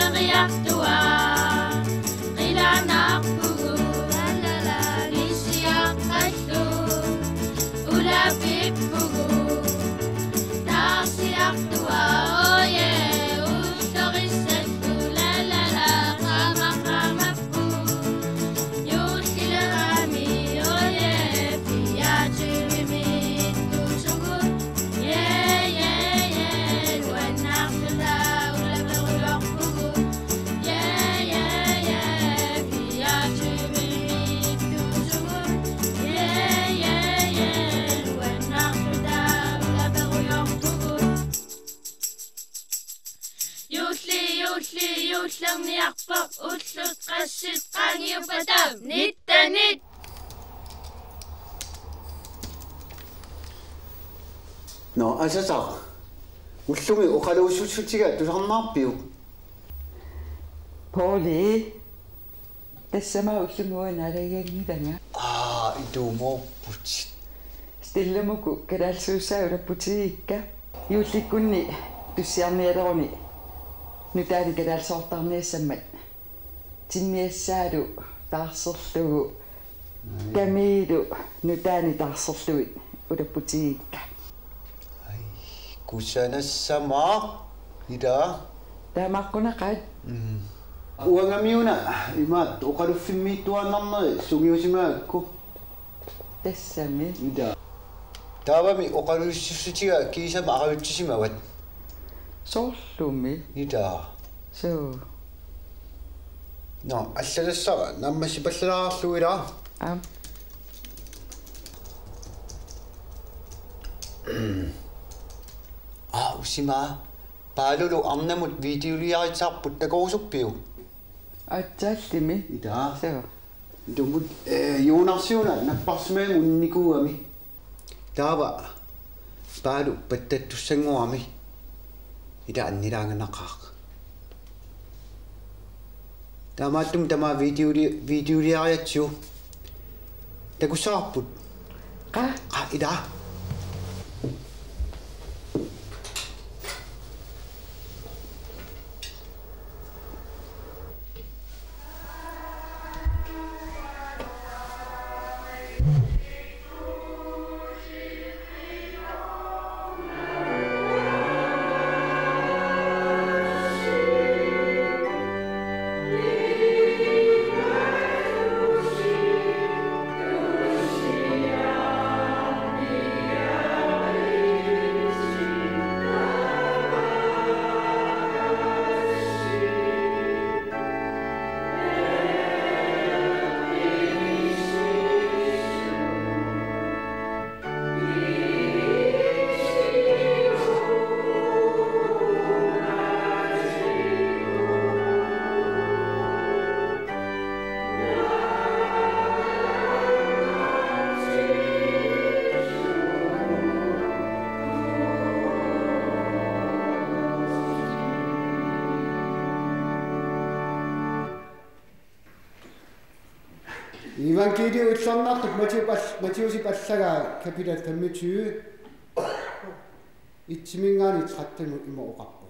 No, asasa. Ullumi uqaluussutsutiga tusarnaarpiu. Pauli. Tassama ullumuuna alagiangilanga. Ituumorput. Stillamuku kalaalsuussaulapputigiikka. Yuullikkunni tussiarnialeruni. Nutaani kalaalsoortarniassammat. Timmiassaalu taarserlugu. Kamiilu nutaani taarserluit ulapputigiikka. Kusanassama ida taamaqqunaqat uangamiuna imaat uqaluffimmiittuannarneri sungiusimaakku tassami ida taavami uqaluussutiga kiisama aqavittisimawat soorlumi ida so no allalassara nammasipallalaarluila am usima paalulu arnamut videoliaritsaarput takorsuppiu atsaallimi ida so dumut yuunarsiuna napparsimaam unnikuami taava paalu pattattussanguami ida annilaanganaqaaq taamaattum tama videoliariatsu takussaarput qa ida Evangeliet utsonnartuk Mattiusi pallaga kapitel 25 itsimingani 13 ima oqarpu.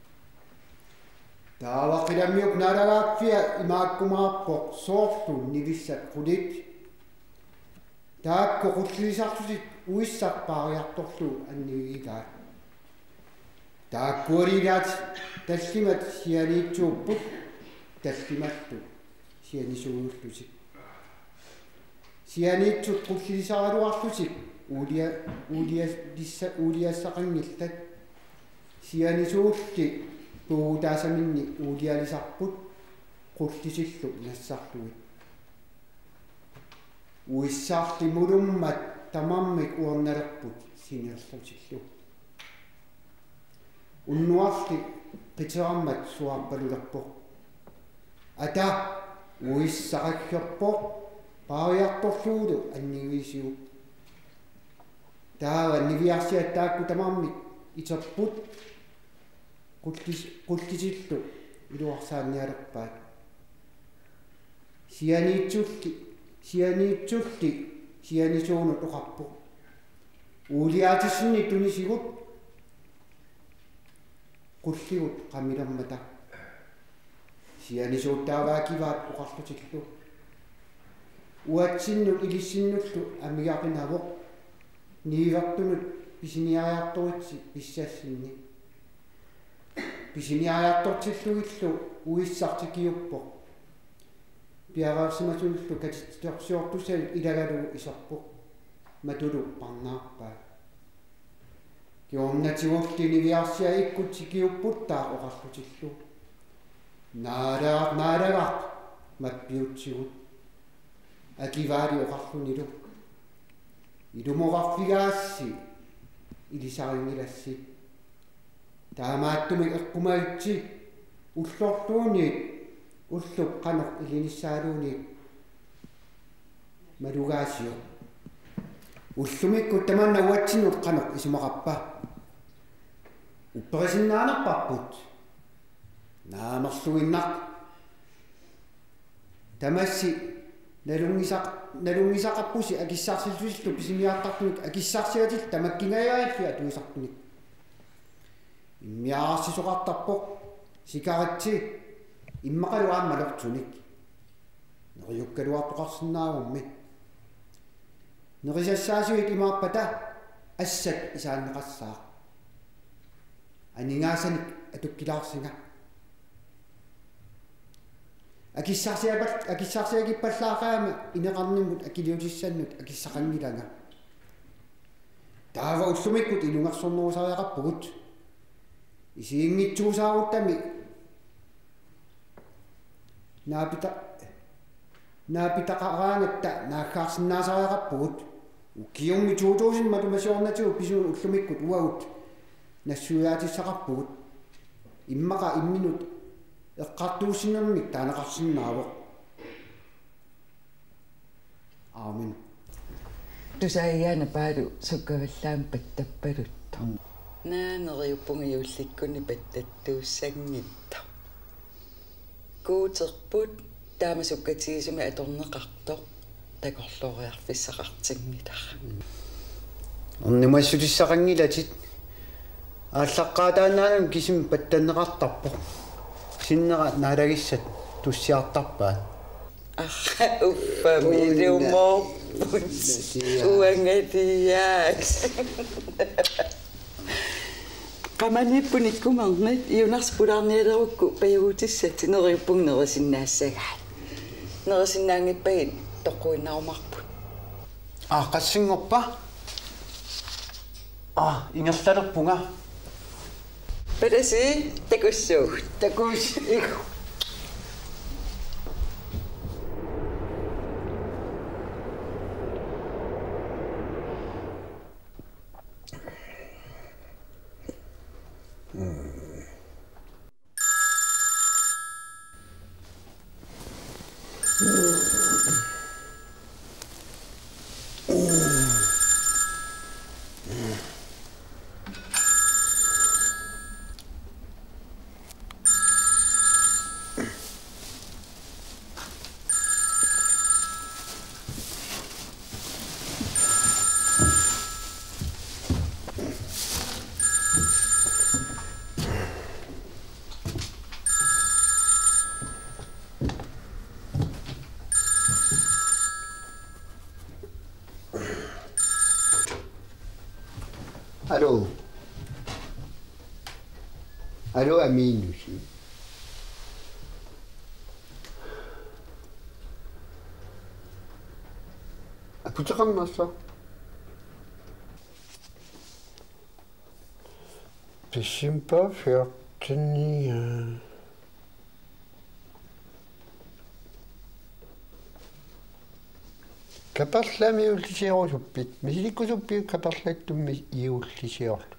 Taava qilamiuk nalagaaffia imaakkumaarpoq soorlu nivissat qulit. Taakko qullisartusit uissarpaariartorlu annigigaa. Taakkualigaat tallimat sianiitsuupput tallimattu sianisuullusik. Sianiitsut qullisaraluarlusik uuliassaqangillat sianisuulli puutaasaminni uulialisarput qullisillu nassarluit uissarlimulummat tamammik uornalerput sinerlusillu unnuarli qiterammat suarpalulerpoq ata uissaqaggerpoq paariartorluulu annivisiu taava niviarsiattaakku tamammik iterput qullisillu iluarsaannialerpaat sianiitsulli sianisuunu toqarpu uuliaatissinni tunisigut qulligut qamilammata siani suuttaavaakivaat uqarlutillu uatsinnu ilissinullu amigaaqinavoq niivertunut pisiniajaarturitsi pissassinni pisiniajaartortillugillu uissartikiuppoq piaraarsimasullu katittorsiortusal ilagalugu isorpoq matulu parnaarpaa kiornatigullini viarsia ikkutikiupputtaa oqarlutillu naalaaq mappiutsigut akivaali oqarlunilu ilumorarfigaassi ilisaringilassi taamaattumi eqqumaitsi ullortuuni ullu qanoq ilinissaaluuni malugaasio ullumikku tamanna uatsinut qanoq isumaqappa upperesinnaanarparput naamerluginnaq tamassi nalungisaqappusi akissarsillusillu pisimiaartartunik akissarsiatil tamakkingayaalli atuisartunik immiaarsisoqartarpoq sikaratsi immaqaluaammalortunik neriukkaluartoqarsinnaavummi nerisassaasuit imaarpata assat isaanneqassaaq aningaasanik atukkilaarsinga akissarsiagippallaaqaama ineqarnimmut akiliutissannut akissaqangilanga taava ullumikkut ilungarsornerusariaqappugut isiingitsuusaaruttami naapitaqaraangatta naakkaarsinnaasariaqappugut ukkiungi tuutuusin matumasiornatigu pisuun ullumikkut uagut nassuyaatissaqappugut immaqa imminut eqqartuusinnermik taanaqarsinnaavoq aamin tusaayaana paalu sukkavallaam pattappalut naaneriuppungiullikkuni pattattuussangitto kuuterput taamasukkatigisumi atorneqartoq takorloriarfissaqartinngitara ornimassutissaqangilatit ааллаққаатаанаанам кисим паттаннеқартарпо синнера наалагиссат туссиартарпаа арра уффами илумоорпут уангатияас qamaniippunikkumernet iunarspulaarnialerukku payugutissat neriuppungnerisinnaassagaa nerisinnaangippagit toqquinnarumarput qassingorpa ingerlalerpunga Pedasi takussuug takus Allô Amine aussi. Aputaqammaassa. Pissimpa 14 Kaparlami ullisiorusupit misilikkusuppiuk kaparlattummi iullisiorlu.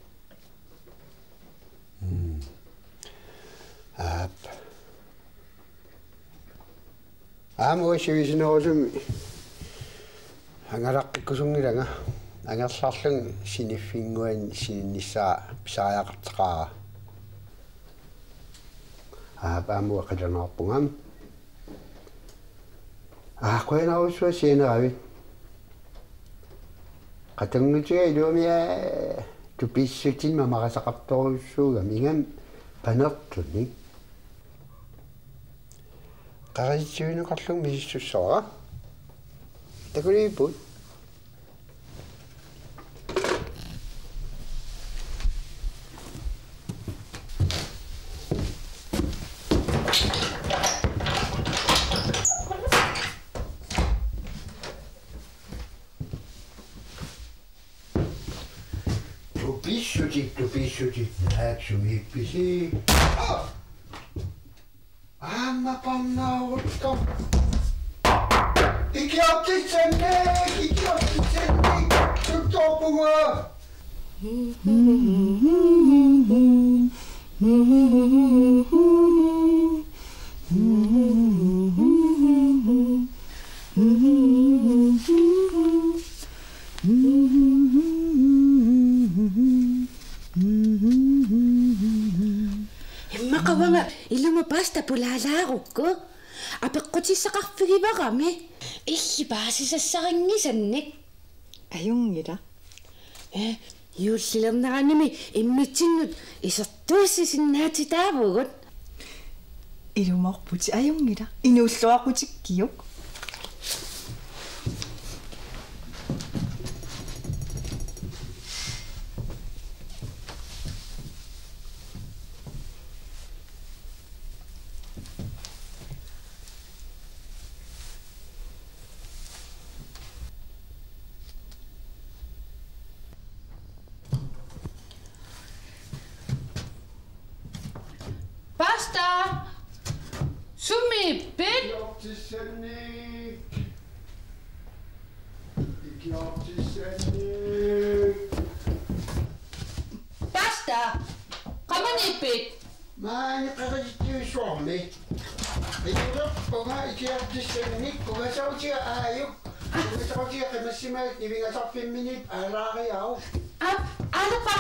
Aamuassivisinерусumi ангалаққиккусунгилага ангерларлун синиффингуан сининнссаа писариақартеқаа аамуа қаланаарпунгам қойнаарусуа сиинеравит қатангутига илуамиа туписсутин мамарасақарторуссууга мигам панертуник qaritsivinoqarlung misissussora takuliiput tupissutik naaksumhippisi amma pannaurutto ikiottisenne tuttopunga Immakawanga ilunga pasta pulalaarukku apeqqutissaqarfigivaqami иллипаасисассариннисанник ajungila юуллилернараними иммитсиннут исертууссисиннаатитаавугут ilumorputi ajungila inuulluaqutikkiuk Pasta! Sumipit! Pasta! Kamanipit! maani qaritsivisuarmi iqerpunga ikiartissannik kugasautia aayuk kugasautia qimassimaat ivingasarfimminip aalaariau Alapa!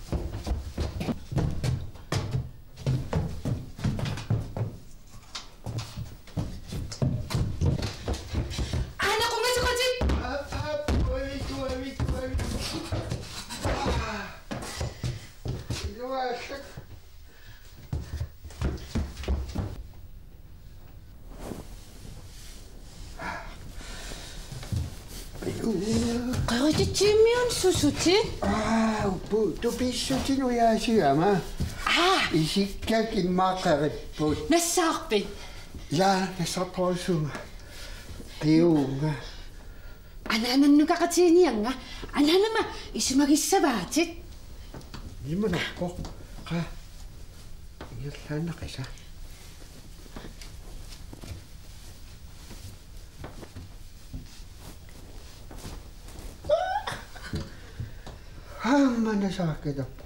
Qarutitsimiun susuti? uppu tupissutin uyaasiama isikkak immaaqaripput Nassaarpit! jaa nassartorusunga qiuunga Ananannukaqatiinianga ananama isumagissavaatit imanakko qa illaannaqisa Mana sakit